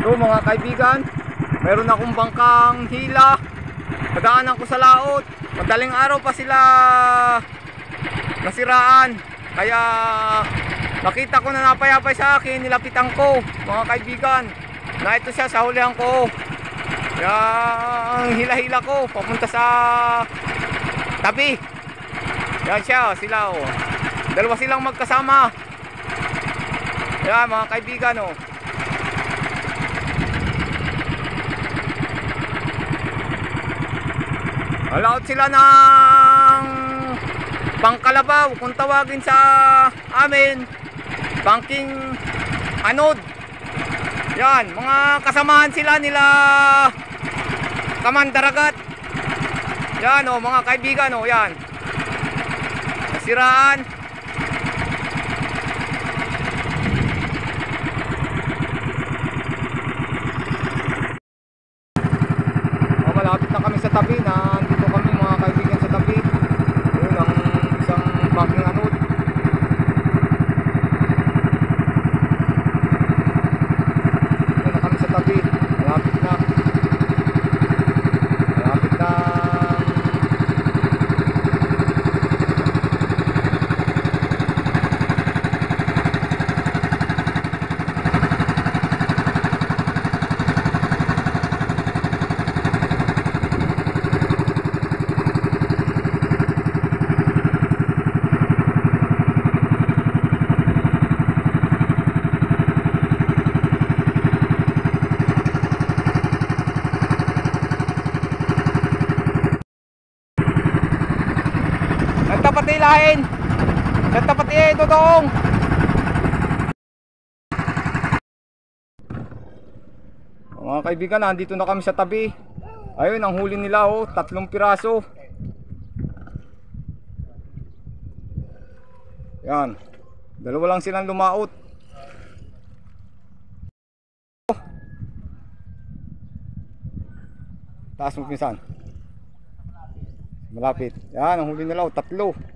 So mga kaibigan, meron akong bangkang hila. Nadaanan ko sa laot. Madaling araw pa sila nasiraan. Kaya nakita ko na napayapay sa akin, nilapitan ko mga kaibigan. Na ito siya sa hulihan ko. Yung hila-hila ko papunta sa tabi. Yan siya, sila oh. Dalawa silang magkasama. Yan mga kaibigan oh. Alaot sila ng pangkalabaw kung tawagin sa amin, banking anod. Yan, mga kasamahan sila nila Kamandaragat. Yan oh mga kaibigan oh, yan. Nasiraan. Oh, malapit na kami sa tabi na. Dito kami mga kaibigan sa tabi. Yun ang isang banking anod. Dito na kami sa tabi. Malapit na. Malapit na. Nagtapat ilahin. Nagtapat ilahin totoong. Mga kaibigan, nandito na kami sa tabi. Ayun ang huli nila oh, 3 piraso. Yan. Dalawa lang silang lumaot. Taas mo pinsan. Malapit. Yan ang huli nila oh, 3.